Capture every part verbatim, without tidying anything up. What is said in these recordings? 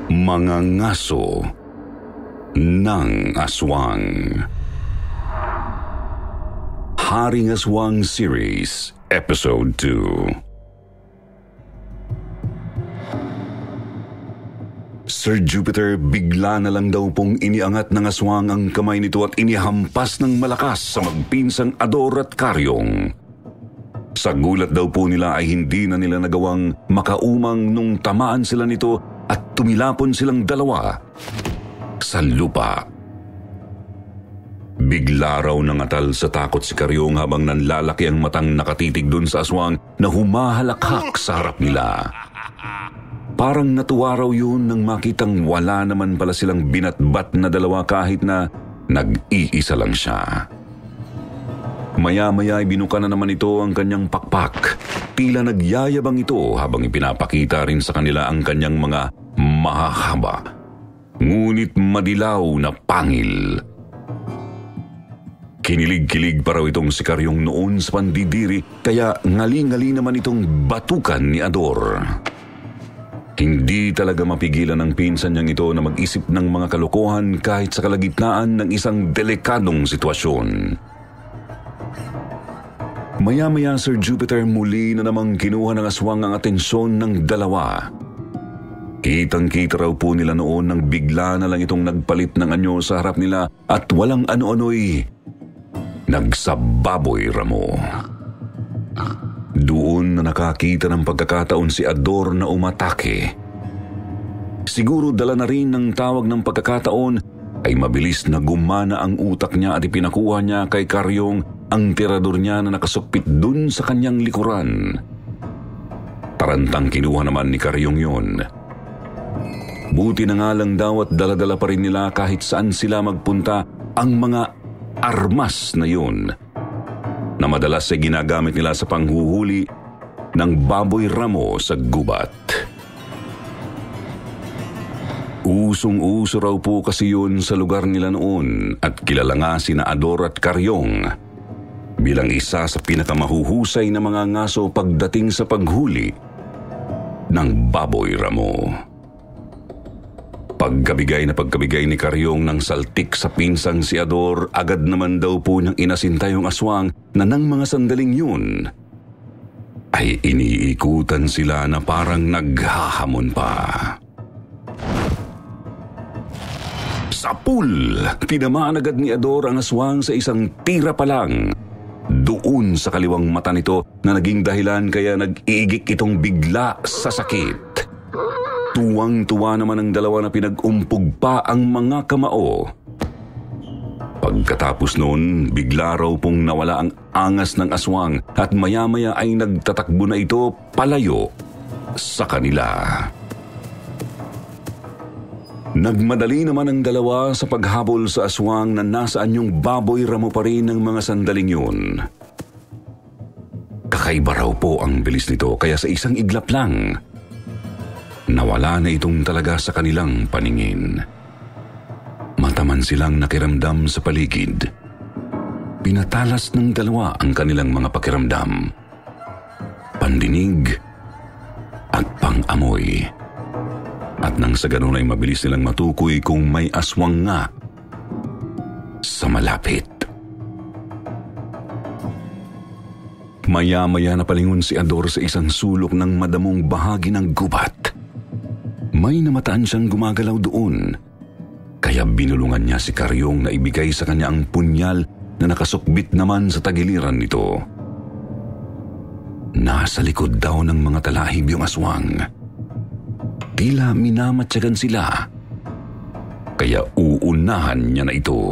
Mga ngaso ng aswang. Haring Aswang Series, Episode two. Sir Jupiter, bigla na lang daw pong iniangat ng aswang ang kamay nito at inihampas ng malakas sa magpinsang Ador at Karyong. Sa gulat daw po nila ay hindi na nila nagawang makaumang nung tamaan sila nito at tumilapon silang dalawa sa lupa. Bigla raw nangatal sa takot si Karyong habang nanlalaki ang matang nakatitig dun sa aswang na humahalakhak sa harap nila. Parang natuwa raw yun nang makitang wala naman pala silang binatbat na dalawa kahit na nag-iisa lang siya. Maya-maya ay binuka na naman ito ang kanyang pakpak. Tila nagyayabang ito habang ipinapakita rin sa kanila ang kanyang mga mahahaba, ngunit madilaw na pangil. Kinilig-kilig pa raw itong si Karyong noon sa pandidiri, kaya ngali-ngali naman itong batukan ni Ador. Hindi talaga mapigilan ng pinsan niyang ito na mag-isip ng mga kalokohan kahit sa kalagitnaan ng isang delikadong sitwasyon. Maya-maya, Sir Jupiter, muli na namang kinuha ng aswang ang atensyon ng dalawa. Kitang-kita raw po nila noon nang bigla na lang itong nagpalit ng anyo sa harap nila at walang ano-ano'y nagsababoy ramo. Doon na nakakita ng pagkakataon si Ador na umatake. Siguro dala na rin ng tawag ng pagkakataon ay mabilis na gumana ang utak niya at ipinakuha niya kay Karyong ang tirador niya na nakasukpit dun sa kanyang likuran. Tarantang kinuha naman ni Karyong yun. Buti na nga lang daw at daladala pa rin nila kahit saan sila magpunta ang mga armas na yun, na madalas ay ginagamit nila sa panghuhuli ng baboy ramo sa gubat. Usong-uso raw po kasi yun sa lugar nila noon at kilala nga sina Ador at Karyong bilang isa sa pinakamahuhusay na mga ngaso pagdating sa paghuli ng baboy ramo. Pagkabigay na pagkabigay ni Karyong ng saltik sa pinsang si Ador, agad naman daw po niyang inasinta yung aswang na nang mga sandaling yun ay iniikutan sila na parang naghahamon pa. Sapul! Tinamaan agad ni Ador ang aswang sa isang tira pa lang doon sa kaliwang mata nito na naging dahilan kaya nag-iigik itong bigla sa sakit. Tuwang-tuwa naman ang dalawa na pinag-umpog pa ang mga kamao. Pagkatapos noon, bigla raw pong nawala ang angas ng aswang at maya-maya ay nagtatakbo na ito palayo sa kanila. Nagmadali naman ang dalawa sa paghabol sa aswang na nasa anyong baboy ramo pa rin ng mga sandaling yun. Kakaiba raw po ang bilis nito kaya sa isang iglap lang, nawala na itong talaga sa kanilang paningin. Mataman silang nakiramdam sa paligid. Pinatalas ng dalawa ang kanilang mga pakiramdam, pandinig at pang-amoy. At nang sa ganun ay mabilis nilang matukoy kung may aswang nga sa malapit. Maya-maya na palingon si Ador sa isang sulok ng madamong bahagi ng gubat. May namataan siyang gumagalaw doon, kaya binulungan niya si Karyong na ibigay sa kanya ang punyal na nakasukbit naman sa tagiliran nito. Nasa likod daw ng mga talahib yung aswang. Tila minamatyagan sila, kaya uunahan niya na ito.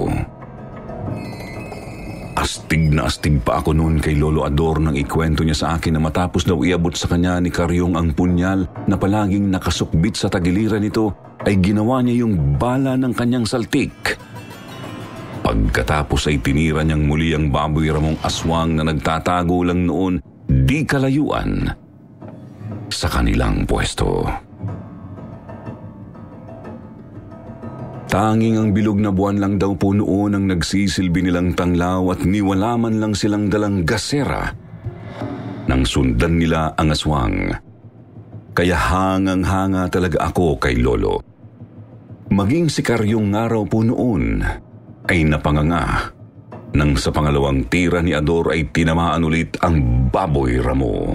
Astig na astig pa ako noon kay Lolo Ador nang ikwento niya sa akin na matapos daw iabot sa kanya ni Karyong ang punyal na palaging nakasukbit sa tagiliran nito, ay ginawa niya yung bala ng kanyang saltik. Pagkatapos ay tinira niyang muli ang baboy ramong aswang na nagtatago lang noon di kalayuan sa kanilang pwesto. Tanging ang bilog na buwan lang daw po noon ang nagsisilbi nilang tanglaw at niwala man lang silang dalang gasera nang sundan nila ang aswang. Kaya hangang-hanga talaga ako kay Lolo Maging si Karyong nga raw po noon ay napanganga nang sa pangalawang tira ni Ador ay tinamaan ulit ang baboy ramo.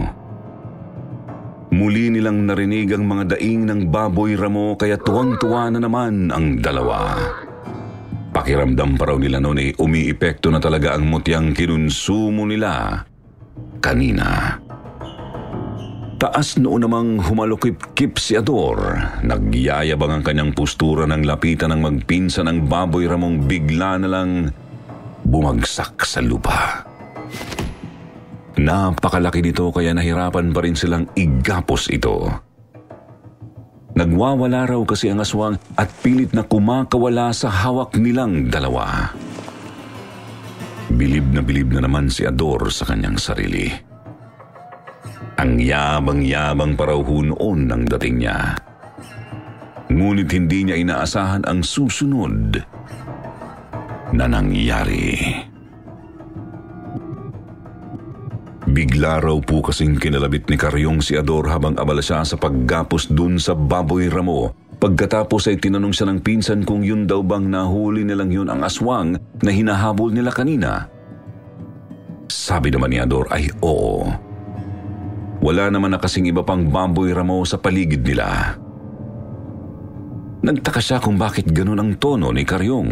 Muli nilang narinig ang mga daing ng baboy ramo kaya tuwang-tuwa na naman ang dalawa. Pakiramdam pa raw nila noon ay umiipekto na talaga ang mutyang kinunsumo nila kanina. Taas noon namang humalukip-kip si Ador. Nagyayabang ang kanyang postura ng lapitan ng magpinsan ang baboy ramong bigla na lang bumagsak sa lupa. Napakalaki nito kaya nahirapan pa rin silang igapos ito. Nagwawala raw kasi ang aswang at pilit na kumakawala sa hawak nilang dalawa. Bilib na bilib na naman si Ador sa kanyang sarili. Ang yabang-yabang pa raw ho noon ng dating niya. Ngunit hindi niya inaasahan ang susunod na nangyari. Bigla raw po kasing kinalabit ni Karyong si Ador habang abala siya sa paggapos dun sa baboy ramo. Pagkatapos ay tinanong siya ng pinsan kung yun daw bang nahuli nilang yun ang aswang na hinahabol nila kanina. Sabi naman ni Ador ay oo. Wala naman na kasing iba pang baboy ramo sa paligid nila. Nagtaka siya kung bakit ganun ang tono ni Karyong.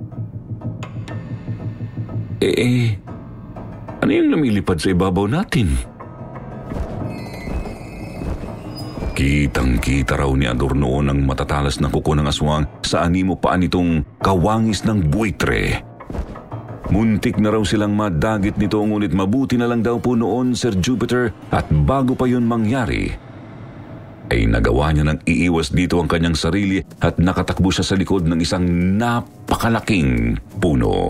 Eh, eh, ano yung lumilipad sa ibabaw natin? Kitang-kita raw ni Ador noon ang matatalas na kuko ng aswang sa animo paan nitong kawangis ng buitre. Muntik na raw silang madagit nito ngunit mabuti na lang daw po noon Sir Jupiter at bago pa yun mangyari ay nagawa niya ng iiwas dito ang kanyang sarili at nakatakbo siya sa likod ng isang napakalaking puno.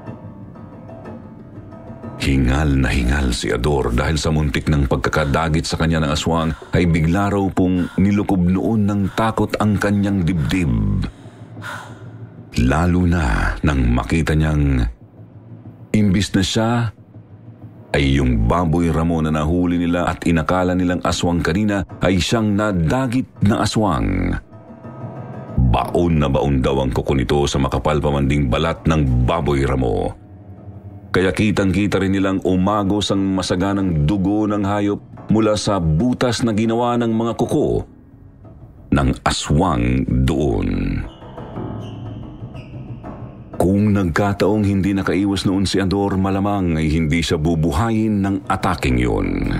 Hingal na hingal si Ador dahil sa muntik ng pagkakadagit sa kanya ng aswang ay bigla raw pong nilukob noon ng takot ang kanyang dibdib. Lalo na nang makita niyang imbis na siya ay yung baboy ramo na nahuli nila at inakala nilang aswang kanina ay siyang nadagit na aswang. Baon na baon daw ang kuko nito sa makapal pamanding balat ng baboy ramo. Kaya kitang-kita rin nilang umagos ang masaganang dugo ng hayop mula sa butas na ginawa ng mga kuko ng aswang doon. Kung nagkataong hindi nakaiwas noon si Ador, malamang ay hindi siya bubuhayin ng ataking yun.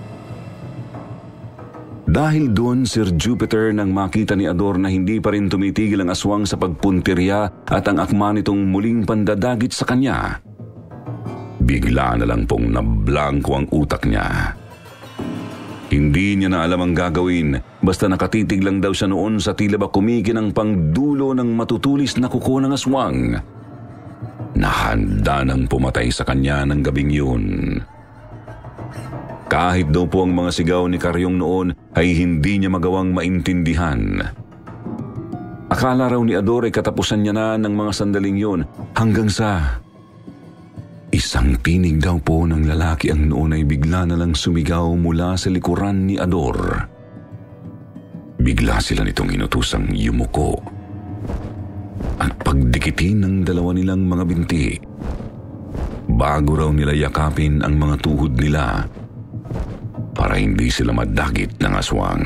Dahil doon, Sir Jupiter, nang makita ni Ador na hindi pa rin tumitigil ang aswang sa pagpuntirya at ang akma nitong muling pandadagit sa kanya, bigla na lang pong nablangko ang utak niya. Hindi niya na alam ang gagawin, basta nakatitig lang daw siya noon sa tila ba kumikinang pangdulo ng matutulis na kuko ng aswang na handa nang pumatay sa kanya ng gabing yun. Kahit daw po ang mga sigaw ni Karyong noon ay hindi niya magawang maintindihan. Akala raw ni Ador ay katapusan niya na ng mga sandaling yun hanggang sa isang tinig daw po ng lalaki ang noon ay bigla na lang sumigaw mula sa likuran ni Ador. Bigla sila nitong inutusang yumuko at pagdikitin ng dalawa nilang mga binti bago raw nila yakapin ang mga tuhod nila para hindi sila madagit ng aswang.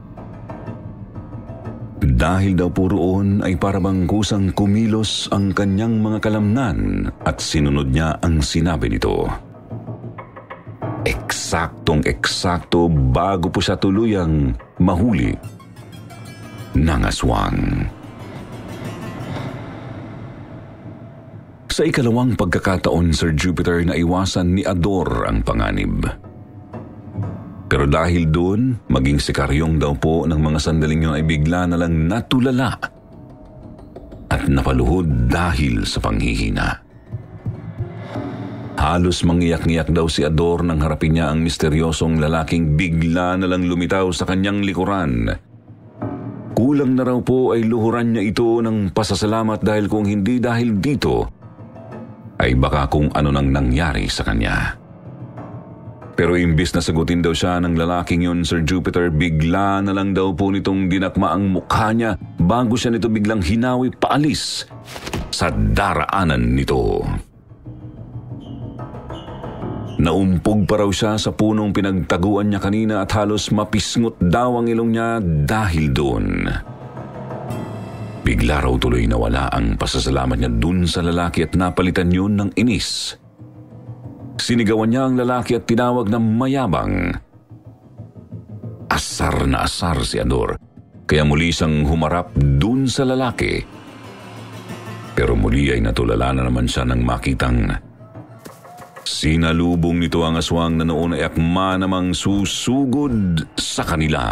Dahil daw po roon ay parabang kusang kumilos ang kanyang mga kalamnan at sinunod niya ang sinabi nito. Eksaktong eksakto bago po siya tuluyang mahuli ng aswang. Sa ikalawang pagkakataon, Sir Jupiter, na iwasan ni Ador ang panganib. Pero dahil doon, maging si Karyong daw po ng mga sandaling yun ay bigla na lang natulala at napaluhod dahil sa panghihina. Halos mangiyak-ngiyak daw si Ador nang harapin niya ang misteryosong lalaking bigla na lang lumitaw sa kanyang likuran. Kulang na raw po ay luhuran niya ito ng pasasalamat dahil kung hindi dahil dito, ay baka kung ano nang nangyari sa kanya. Pero imbis na sagutin daw siya ng lalaking yun, Sir Jupiter, bigla na lang daw po nitong dinakma ang mukha niya bago siya nito biglang hinawi paalis sa daraanan nito. Naumpog pa raw siya sa punong pinagtaguan niya kanina at halos mapisngot daw ang ilong niya dahil doon. Bigla raw tuloy nawala ang pasasalamat niya dun sa lalaki at napalitan yun ng inis. Sinigawan niya ang lalaki at tinawag na mayabang. Asar na asar si Ador, kaya muli siyang humarap dun sa lalaki. Pero muli ay natulala na naman siya nang makitang sinalubong nito ang aswang na noon ay akma namang susugod sa kanila.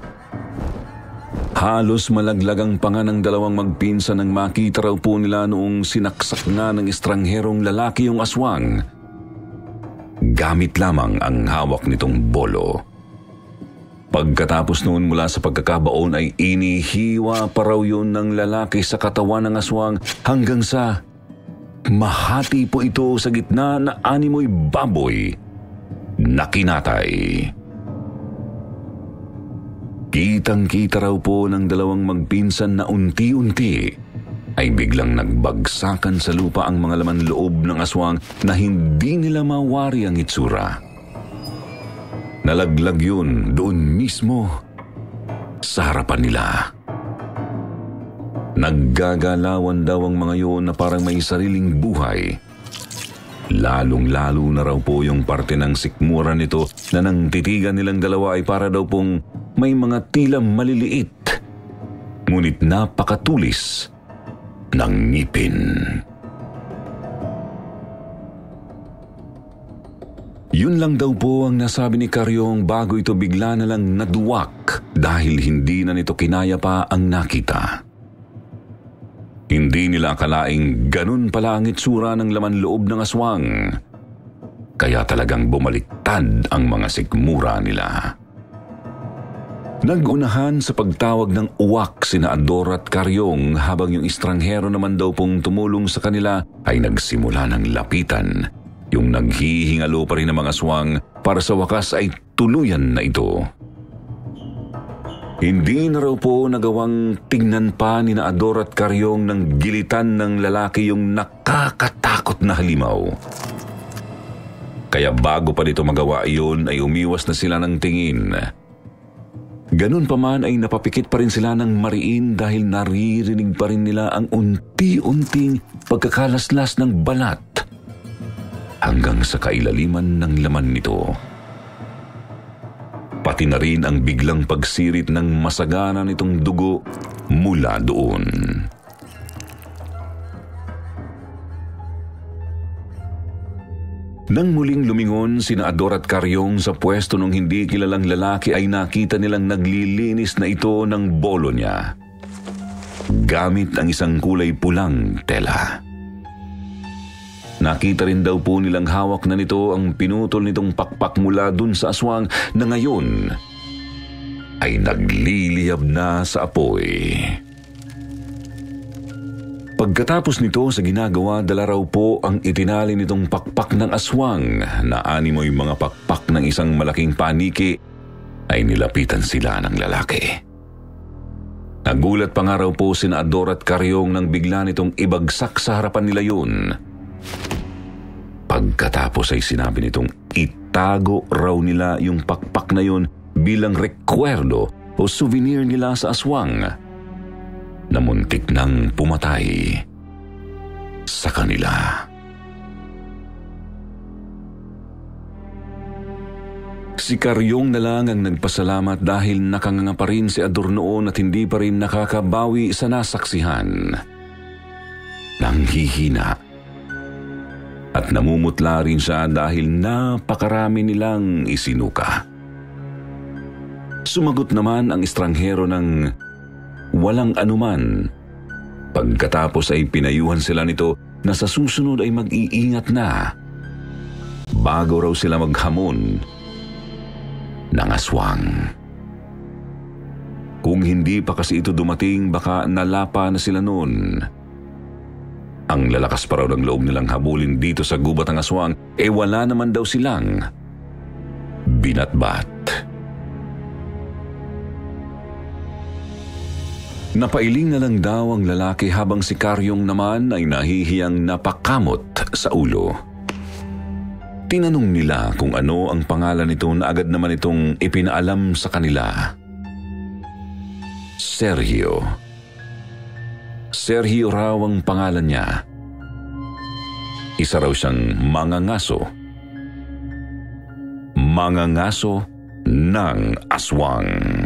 Halos malaglag ang panga ng dalawang magpinsan nang makita raw po nila noong sinaksak na ng estrangherong lalaki yung aswang. Gamit lamang ang hawak nitong bolo. Pagkatapos noon mula sa pagkakabaon ay inihiwa pa raw yun ng lalaki sa katawan ng aswang hanggang sa mahati po ito sa gitna na animoy baboy na kinatay. Kitang-kita raw po ng dalawang magpinsan na unti-unti ay biglang nagbagsakan sa lupa ang mga laman loob ng aswang na hindi nila mawari ang itsura. Nalaglag yun doon mismo sa harapan nila. Naggagalawan daw ang mga yun na parang may sariling buhay. Lalong-lalo na raw po yung parte ng sikmura nito na nang titigan nilang dalawa ay para daw pong may mga tila maliliit, ngunit napakatulis ng ngipin. Yun lang daw po ang nasabi ni Karyong bago ito bigla na lang naduwak dahil hindi na nito kinaya pa ang nakita. Hindi nila akalaing ganun pala ang itsura ng laman loob ng aswang. Kaya talagang bumaliktad ang mga sikmura nila. Nag-unahan sa pagtawag ng uwak sina Ador at Karyong habang yung estranghero naman daw pong tumulong sa kanila ay nagsimula ng lapitan. Yung naghihingalo pa rin ng mga aswang para sa wakas ay tuluyan na ito. Hindi na raw po nagawang tingnan pa ni na Ador at Karyong ng gilitan ng lalaki yung nakakatakot na halimaw. Kaya bago pa dito magawa iyon ay umiwas na sila ng tingin. Ganun pa man ay napapikit pa rin sila ng mariin dahil naririnig pa rin nila ang unti-unting pagkakalaslas ng balat hanggang sa kailaliman ng laman nito. Pati na rin ang biglang pagsirit ng masagana nitong dugo mula doon. Nang muling lumingon sina Ador at Karyong sa pwesto ng hindi kilalang lalaki ay nakita nilang naglilinis na ito ng bolo niya gamit ang isang kulay pulang tela. Nakita rin daw po nilang hawak na nito ang pinutol nitong pakpak mula dun sa aswang na ngayon ay nagliliyab na sa apoy. Pagkatapos nito sa ginagawa, dala raw po ang itinali nitong pakpak ng aswang na animoy mga pakpak ng isang malaking paniki ay nilapitan sila ng lalaki. Nagulat pa nga raw po sina Ador at Karyong nang bigla nitong ibagsak sa harapan nila yun. Pagkatapos ay sinabi nitong itago raw nila yung pakpak na yun bilang rekwerdo o souvenir nila sa aswang na muntik nang pumatay sa kanila. Si Karyong na lang ang nagpasalamat dahil nakanganga pa rin si Ador noon at hindi pa rin nakakabawi sa nasaksihan. Nanghihina at namumutla rin siya dahil napakarami nilang isinuka. Sumagot naman ang estranghero ng walang anuman. Pagkatapos ay pinayuhan sila nito na sa susunod ay mag-iingat na bago raw sila maghamon ng aswang. Kung hindi pa kasi ito dumating, baka nalapa na sila noon. Ang lalakas pa raw ng loob nilang habulin dito sa gubat ng aswang, eh wala naman daw silang binatbat. Napailing na lang daw ang lalaki habang si Karyong naman ay nahihiyang napakamot sa ulo. Tinanong nila kung ano ang pangalan nito na agad naman itong ipinaalam sa kanila. Sergio. Sergio raw ang pangalan niya. Isa raw siyang mangangaso. Mangangaso ng aswang.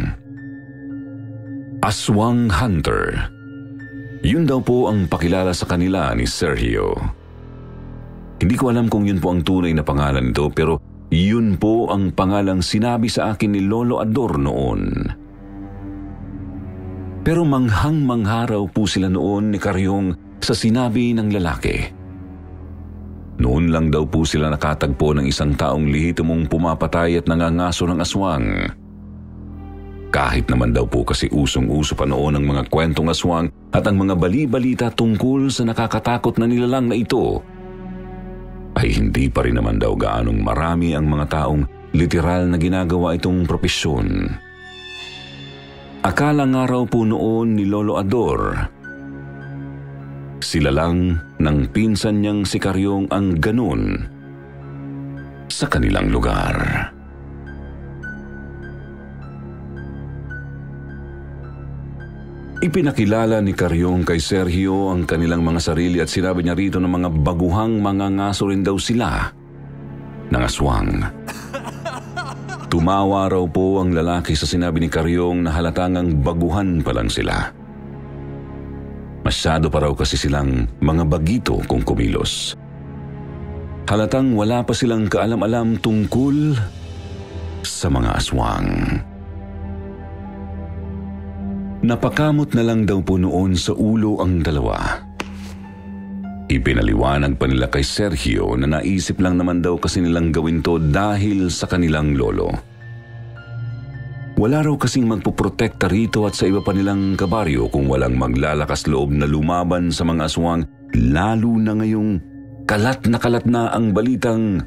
Aswang Hunter. Yun daw po ang pakilala sa kanila ni Sergio. Hindi ko alam kung yun po ang tunay na pangalan nito, pero yun po ang pangalang sinabi sa akin ni Lolo Ador noon. Pero manghang-mangharaw po sila noon ni Karyong sa sinabi ng lalaki. Noon lang daw po sila nakatagpo ng isang taong lihitimong pumapatay at nangangaso ng aswang. Kahit naman daw po kasi usong-uso pa noon ang mga kwentong aswang at ang mga bali-balita tungkol sa nakakatakot na nilalang na ito, ay hindi pa rin naman daw gaanong marami ang mga taong literal na ginagawa itong propesyon. Akala nga raw po noon ni Lolo Ador, sila lang ng pinsan niyang si Karyong ang ganun sa kanilang lugar. Ipinakilala ni Karyong kay Sergio ang kanilang mga sarili at sinabi niya rito ng mga baguhang mangangaso rin daw sila ng aswang. Tumawa raw po ang lalaki sa sinabi ni Karyong na halatangang baguhan pa lang sila. Masyado pa raw kasi silang mga bagito kung kumilos. Halatang wala pa silang kaalam-alam tungkol sa mga aswang. Napakamot na lang daw po noon sa ulo ang dalawa. Ipinaliwanag pa nila kay Sergio na naisip lang naman daw kasi nilang gawin to dahil sa kanilang lolo. Wala raw kasing magpoprotekta rito at sa iba pa nilang kabaryo kung walang maglalakas loob na lumaban sa mga aswang, lalo na ngayong kalat na kalat na ang balitang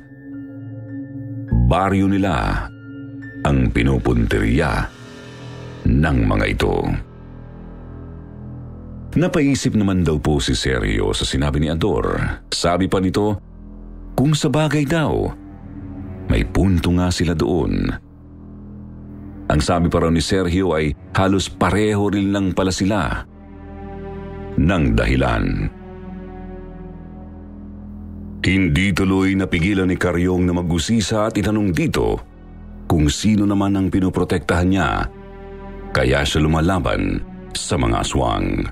baryo nila ang pinupunteriya ng mga ito. Napaisip naman daw po si Sergio sa sinabi ni Ador. Sabi pa nito, kung sa bagay daw, may punto nga sila doon. Ang sabi pa raw ni Sergio ay halos pareho rin lang pala sila ng dahilan. Hindi tuloy napigilan ni Karyong na mag-usisa at itanong dito kung sino naman ang pinoprotektahan niya kaya siya lumalaban sa mga aswang.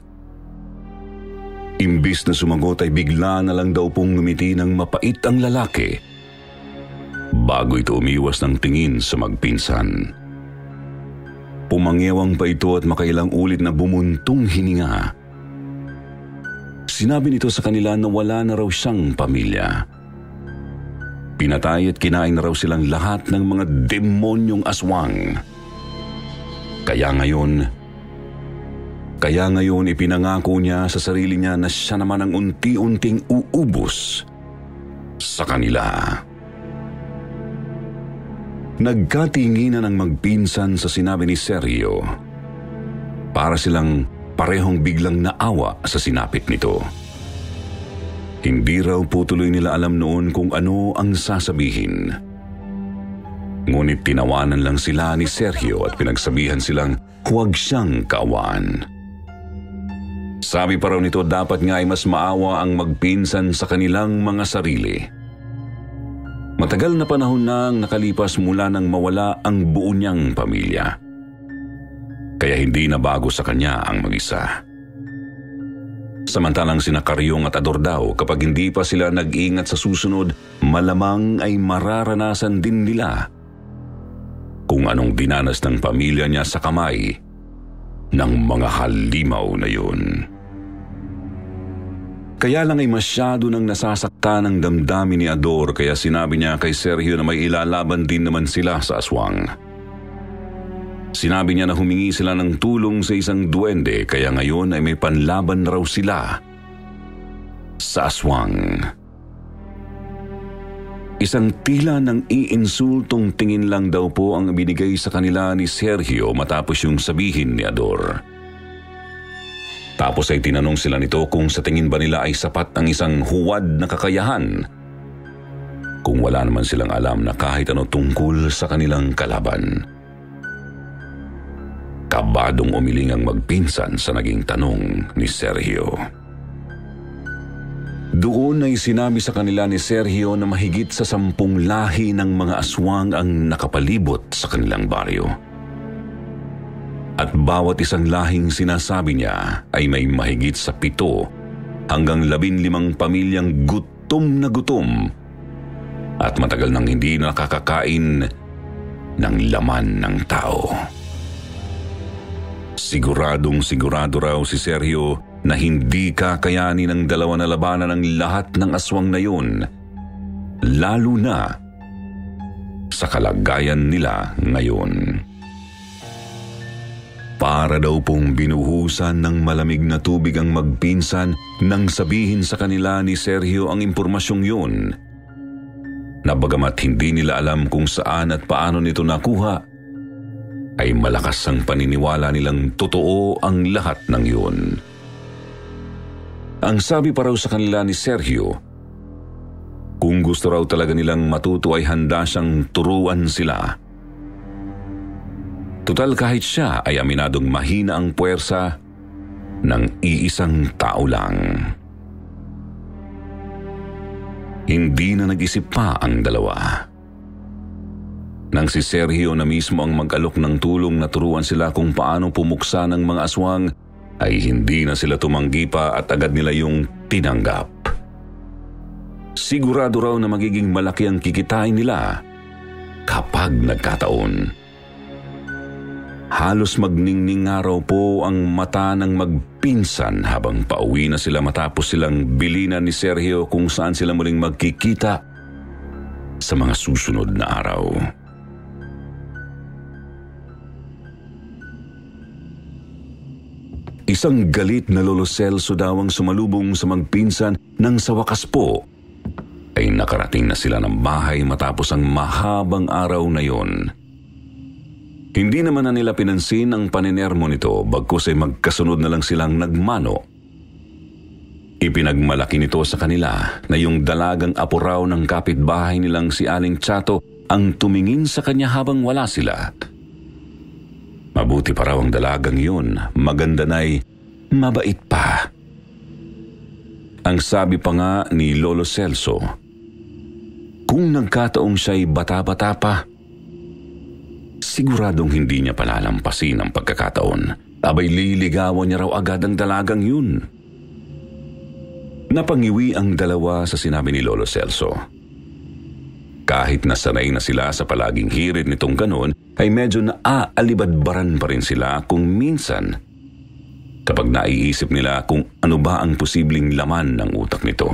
Imbis na sumagot ay bigla na lang daw pong ngumiti ng mapait ang lalaki bago ito umiwas ng tingin sa magpinsan. Pumangyawang pa ito at makailang ulit na bumuntong hininga. Sinabi nito sa kanila na wala na raw siyang pamilya. Pinatay at kinain na raw silang lahat ng mga demonyong aswang. Kaya ngayon, kaya ngayon ipinangako niya sa sarili niya na siya naman ang unti-unting uubos sa kanila. Nagkatinginan ang magpinsan sa sinabi ni Sergio. Para silang parehong biglang naawa sa sinapit nito. Hindi raw po tuloy nila alam noon kung ano ang sasabihin. Ngunit tinawanan lang sila ni Sergio at pinagsabihan silang huwag siyang kaawaan. Sabi pa raw nito dapat nga ay mas maawa ang magpinsan sa kanilang mga sarili. Matagal na panahon na ang nakalipas mula nang mawala ang buo niyang pamilya. Kaya hindi na bago sa kanya ang mag-isa. Samantalang sina Karyong at Ador daw kapag hindi pa sila nag-ingat sa susunod, malamang ay mararanasan din nila kung anong dinanas ng pamilya niya sa kamay ng mga halimaw na yun. Kaya lang ay masyado nang nasasaktan ang damdamin ni Ador kaya sinabi niya kay Sergio na may ilalaban din naman sila sa aswang. Sinabi niya na humingi sila ng tulong sa isang duwende kaya ngayon ay may panlaban raw sila sa aswang. Isang tila ng iinsultong tingin lang daw po ang binigay sa kanila ni Sergio matapos yung sabihin ni Ador. Tapos ay tinanong sila nito kung sa tingin ba nila ay sapat ang isang huwad na kakayahan, kung wala naman silang alam na kahit ano tungkol sa kanilang kalaban. Kabadong umiling ang magpinsan sa naging tanong ni Sergio. Doon ay sinabi sa kanila ni Sergio na mahigit sa sampung lahi ng mga aswang ang nakapalibot sa kanilang baryo. At bawat isang lahing sinasabi niya ay may mahigit sa pito hanggang labin limang pamilyang gutom na gutom at matagal nang hindi nakakakain ng laman ng tao. Siguradong sigurado raw si Sergio na hindi kakayanin ng dalawa na labanan ang lahat ng aswang na yun, lalo na sa kalagayan nila ngayon. Para daw pong binuhusan ng malamig na tubig ang magpinsan nang sabihin sa kanila ni Sergio ang impormasyong yun, na bagamat hindi nila alam kung saan at paano nito nakuha, ay malakas ang paniniwala nilang totoo ang lahat ng yun. Ang sabi pa raw sa kanila ni Sergio, kung gusto raw talaga nilang matuto ay handa siyang turuan sila. Tutal kahit siya ay aminadong mahina ang puwersa ng iisang tao lang. Hindi na nag-isip pa ang dalawa. Nang si Sergio na mismo ang mag-alok ng tulong na turuan sila kung paano pumuksa ng mga aswang, ay hindi na sila tumanggi pa at agad nila yung tinanggap. Sigurado raw na magiging malaki ang kikitain nila kapag nagkataon. Halos magningning nga raw po ang mata ng magpinsan habang pauwi na sila matapos silang bilinan ni Sergio kung saan sila muling magkikita sa mga susunod na araw. Isang galit na Lolo Celso daw ang sumalubong sa magpinsan nang sa wakas po ay nakarating na sila ng bahay matapos ang mahabang araw na yon. Hindi naman na nila pinansin ang paninermo nito bagkus ay magkasunod na lang silang nagmano. Ipinagmalaki nito sa kanila na yung dalagang apo raw ng kapitbahay nilang si Aling Chato ang tumingin sa kanya habang wala sila. Mabuti pa raw ang dalagang yun, maganda na'y mabait pa. Ang sabi pa nga ni Lolo Celso, kung nagkataong siya'y bata-bata pa, siguradong hindi niya palalampasin ang pagkakataon. Abay liligawan niya raw agad ang dalagang yun. Napangiwi ang dalawa sa sinabi ni Lolo Celso. Kahit nasanay na sila sa palaging hirit nitong ganon, ay medyo naaalibadbaran pa rin sila kung minsan kapag naiisip nila kung ano ba ang posibleng laman ng utak nito.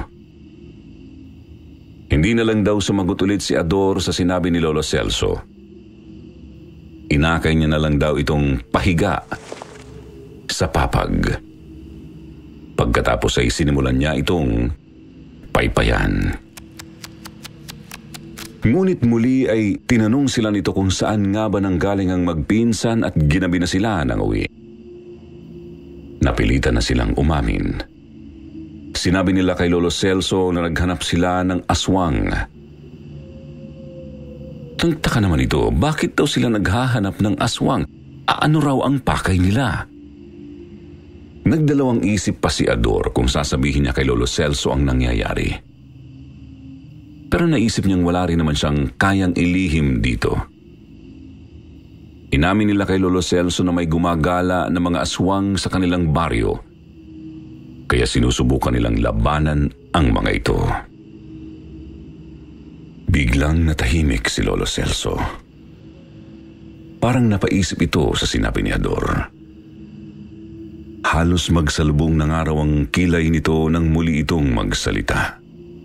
Hindi na lang daw sumagot ulit si Ador sa sinabi ni Lolo Celso. Inakay niya na lang daw itong pahiga sa papag. Pagkatapos ay sinimulan niya itong paypayan. Ngunit muli ay tinanong sila nito kung saan nga ba nanggaling ang magpinsan at ginabi na sila ng uwi. Napilitan na silang umamin. Sinabi nila kay Lolo Celso na naghanap sila ng aswang. Tangtaka naman ito, bakit daw sila naghahanap ng aswang? Ano raw ang pakay nila? Nagdalawang isip pa si Ador kung sasabihin niya kay Lolo Celso ang nangyayari. Pero naisip niyang wala rin naman siyang kayang ilihim dito. Inamin nila kay Lolo Celso na may gumagala na mga aswang sa kanilang baryo, kaya sinusubukan nilang labanan ang mga ito. Biglang natahimik si Lolo Celso. Parang napaisip ito sa sinabi ni Ador. Halos magsalubong ng araw ang kilay nito nang muli itong magsalita.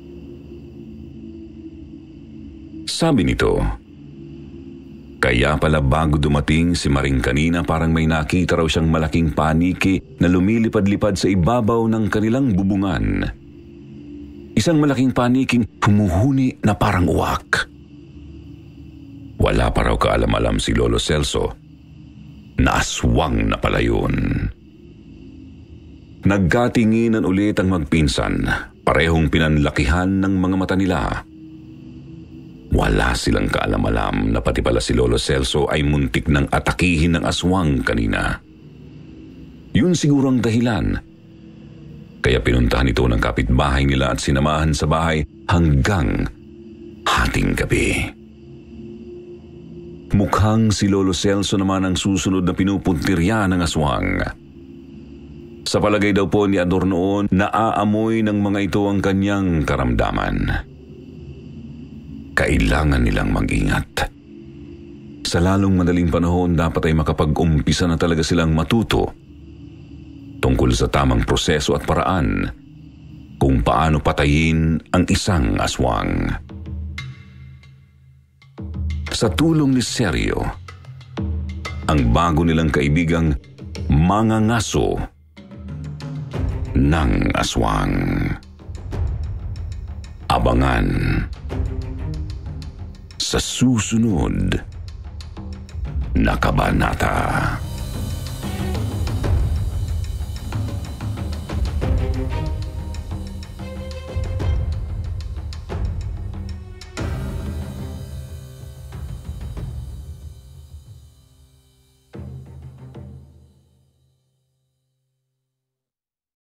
Sabi nito, kaya pala bago dumating si Maring kanina parang may nakita raw siyang malaking paniki na lumilipad-lipad sa ibabaw ng kanilang bubungan. isang malaking paniking humuhuni na parang uwak. Wala pa raw kaalam-alam si Lolo Celso na aswang na pala yun. Nagkatinginan ulit ang magpinsan, parehong pinanlakihan ng mga mata nila. Wala silang kaalam-alam na pati pala si Lolo Celso ay muntik ng atakihin ng aswang kanina. Yun siguro ang dahilan. Kaya pinuntahan ito ng kapitbahay nila at sinamahan sa bahay hanggang hating gabi. Mukhang si Lolo Celso naman ang susunod na pinupuntirya ng aswang. Sa palagay daw po ni Ador noon, naaamoy ng mga ito ang kanyang karamdaman. Kailangan nilang mag-ingat. Sa lalong madaling panahon, dapat ay makapag-umpisa na talaga silang matuto tungkol sa tamang proseso at paraan kung paano patayin ang isang aswang. Sa tulong ni Sergio, ang bago nilang kaibigang mangangaso ng aswang. Abangan sa susunod na kabanata.